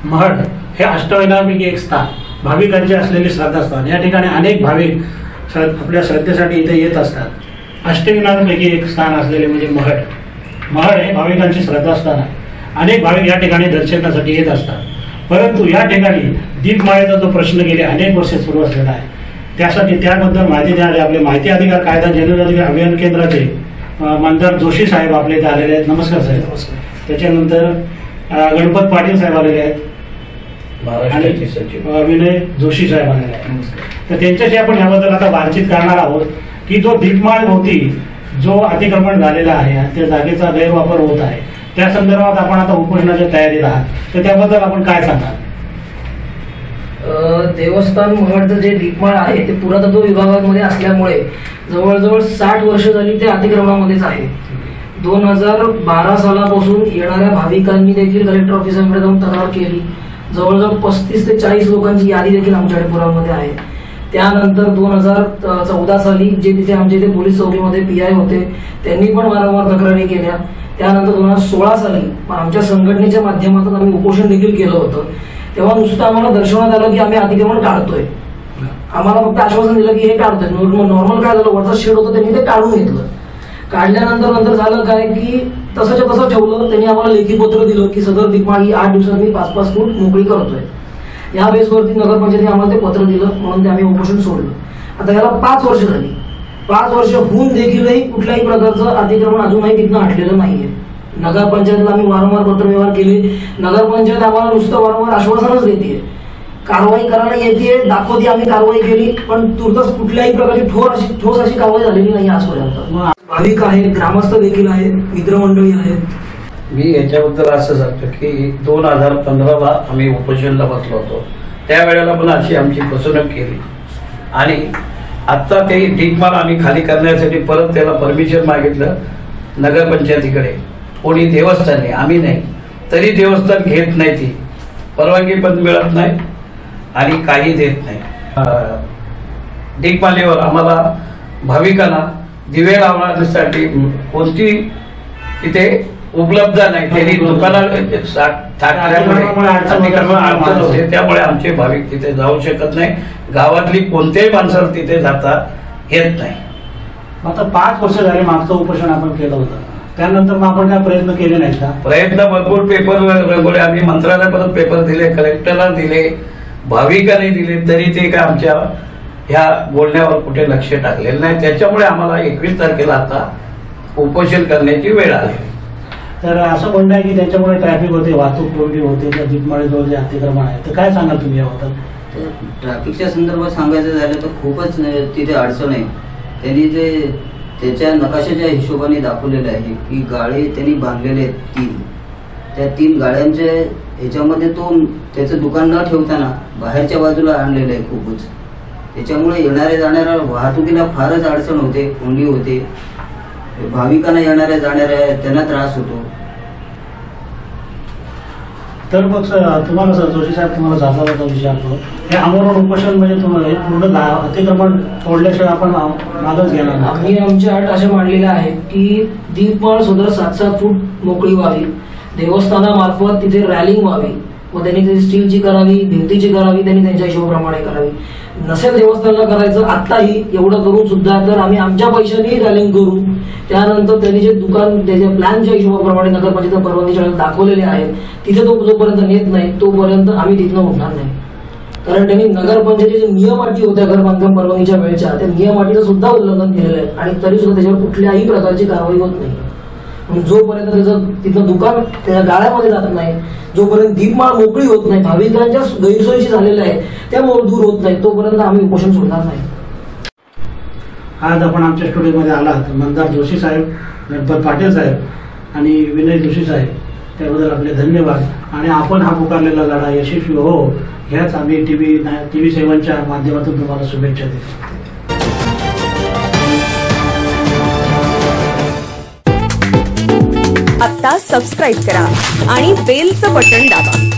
महड हे अष्टविनायकापैकी एक स्थान, भाविकांचे असलेले श्रद्धास्थान। या ठिकाणी अनेक भाविक आपल्या श्रद्धेसाठी इथे येत असतात। अष्टविनायकापैकी एक स्थान असलेले म्हणजे महड हे भाविकांचे श्रद्धास्थान आहे। अनेक भाविक या ठिकाणी दर्शनासाठी येत असतात, परंतु या ठिकाणी दीपमाळेचा जो प्रश्न गेले अनेक वर्ष सुरू असलेला आहे, त्यासाठी त्याबद्दल माहिती देणारे आपले माहिती अधिकार कायदा जनजागृती अभियान केंद्राचे मंदार जोशी साहेब आपले इथे आलेले आहेत। नमस्कार साहेब। नमस्कार। त्याच्यानंतर गणपत पाटील साहेब आलेले आहेत, महाराष्ट्राचे सचिव विनय जोशी साहेब आलेले आहेत। नमस्कार। तर त्यांच्याशी आपण याबद्दल आता बातचीत करणार आहोत की जो दीपमाळ भोवती जो अतिक्रमण झालेला आहे, त्या जागेचा गैरवापर होत आहे, त्या संदर्भात आपण आता उपोषणाच्या तयारीत आहात, तर त्याबद्दल आपण काय सांगाल? देवस्थान महडचं जे दीपमाळ आहे ते पुरातत्व विभागामध्ये असल्यामुळे जवळजवळ 60 वर्ष झाली ते अतिक्रमणामध्येच आहे। 2012 सालापासून येणाऱ्या भाविकांनी देखील कलेक्टर ऑफिसमध्ये जाऊन तक्रार केली। जवळजवळ 35 ते 40 लोकांची यादी देखील आमच्याकडे पुरामध्ये आहे। त्यानंतर 2014 साली जे तिथे आमच्या इथे पोलीस चौकीमध्ये PI होते त्यांनी पण वारंवार तक्रारी केल्या। त्यानंतर 2016 साली आमच्या संघटनेच्या माध्यमातून आम्ही उपोषण देखील केलं होतं। तेव्हा नुसतं आम्हाला दर्शवण्यात आलं की आम्ही अतिक्रमण काढतोय, आम्हाला फक्त आश्वासन दिलं की हे काढतोय। नॉर्मल काय झालं, वरचा शेड होतं त्यांनी ते काढून घेतलं। काढल्यानंतर झालं काय की तसंच्या तसं ठेवलं। त्यांनी आम्हाला लेखी पत्र दिलं की सदर दीपमाळ ही 8 दिवसात मी 5-5 फूट मोकळी करतोय। या बेसवरती नगरपंचायतीने आम्हाला ते पत्र दिलं, म्हणून ते आम्ही उपोषण सोडलं। आता याला 5 वर्ष झाली। 5 वर्ष होऊन देखीलही कुठल्याही प्रकारचं अतिक्रमण अजूनही तिथनं हटलेलं नाहीये। नगरपंचायतीला आम्ही वारंवार पत्रव्यवहार केले। नगरपंचायत आम्हाला नुसतं वारंवार आश्वासनच देते, कारवाई करायला येते, दाखवते आम्ही कारवाई केली, पण तुर्तच कुठल्याही प्रकारची ठोस अशी कारवाई झालेली नाही आजपर्यंत। भाविक आहेत, ग्रामस्थ देखील आहेत, मित्रमंडळी आहेत। मी याच्याबद्दल असं सांगतो की 2015ला आम्ही उपोषणला बसलो होतो, त्यावेळेला पण अशी आमची फसवणूक केली आणि आता ते दीपमाळ आम्ही खाली करण्यासाठी परत त्याला परमिशन मागितलं नगरपंचायतीकडे, कोणी देवस्थानी, आम्ही नाही, तरी देवस्थान घेत नाही, ती परवानगी पण मिळत नाही आणि काही देत नाही। दीपमाळेवर आम्हाला भाविकांना दिवे लावण्यासाठी कोणती तिथे उपलब्ध नाही, त्यांनी दुकानात अडचण होते, त्यामुळे आमचे भाविक तिथे जाऊ शकत नाही। गावातली कोणत्याही माणसाला तिथे जाता येत नाही। आता 5 वर्ष झाले मागचं उपोषण आपण केलं होतं, त्यानंतर मग आपण काय प्रयत्न केले नाहीत का? प्रयत्न भरपूर, पेपर रंगवले आम्ही, मंत्रालयापर्यंत पेपर दिले, कलेक्टरला दिले, भाविकांनी दिले, तरी ते काय आमच्या ह्या बोलण्यावर कुठे लक्ष टाकलेलं नाही। त्याच्यामुळे आम्हाला 21 तारखेला आता उपोषण करण्याची वेळ आली। तर असं म्हणणं आहे की त्याच्यामुळे ट्रॅफिक होते, वाहतूक कोंडी होते, त्या दीपमाळेजवळ जे अतिक्रमण आहे, तर काय सांगाल तुम्ही याबद्दल? ट्रॅफिकच्या संदर्भात सांगायचं झालं तर खूपच तिथे अडचण आहे। त्यांनी जे त्याच्या नकाशाच्या हिशोबाने दाखवलेलं आहे की गाळे त्यांनी बांधलेले आहेत 3, त्या 3 गाड्यांच्या ह्याच्यामध्ये तो त्याचं दुकान न ठेवताना बाहेरच्या बाजूला आणलेलं आहे खूपच। त्याच्यामुळे येणाऱ्या जाणाऱ्या वाहतुकीला फारच अडचण होते, कोंडी होते, भाविकांना येणाऱ्या जाणाऱ्या त्यांना त्रास होतो। तर मग तुम्हाला जोशी साहेब, तुम्हाला जाता विचारतो, हे आमरण उपोषण म्हणजे तुम्हाला पूर्ण अतिक्रमण तोडल्याशिवाय आपण मागच घेणार नाही? आम्ही आमच्या अट अशा मांडलेल्या आहेत की दीपमाळ सुद्धा 7-7 फूट मोकळी व्हावी, देवस्थानामार्फत तिथे रॅलिंग व्हावी व त्यांनी तिथे स्टीलची करावी, भिंतीची करावी, त्यांनी त्यांच्या हिशोबाप्रमाणे करावी। नसेल देवस्थानाला करायचं आत्ताही एवढं करून सुद्धा तर आम्ही आमच्या पैशाने रॅलिंग करू। त्यानंतर त्यांनी जे दुकान त्याच्या प्लॅनच्या हिशोबाप्रमाणे नगरपंचायत परवानगीच्या दाखवलेले आहेत, तिथे तो जोपर्यंत नेत नाही तोपर्यंत आम्ही तिथनं उठणार नाही। कारण त्यांनी नगरपंचायतीचे नियम अटी होत्या घर बांधकाम परवानगीच्या वेळच्या, त्या नियम अटीचं सुद्धा उल्लंघन केलेलं आहे आणि तरी सुद्धा त्याच्यावर कुठल्याही प्रकारची कारवाई होत नाही। जोपर्यंत त्याचं तिथं दुकान त्या गाळ्यामध्ये जात नाही, जोपर्यंत दीपमाळ मोकळी होत नाही, भाविकांच्या गैरसोयीशी झालेल्या आहे त्यामुळे दूर होत नाही, तोपर्यंत आम्ही उपोषण सोडणार नाही। आज आपण आमच्या स्टुडिओमध्ये आलात मंदार जोशी साहेब, गणपत पाटील साहेब आणि विनय जोशी साहेब, त्याबद्दल आपले धन्यवाद। आणि आपण हा पुकारलेला लढा यशस्वी हो, ह्याच आम्ही TV7च्या माध्यमातून तुम्हाला शुभेच्छा देतो। आता सबस्क्राइब करा आणि बेलचं बटन दाबा।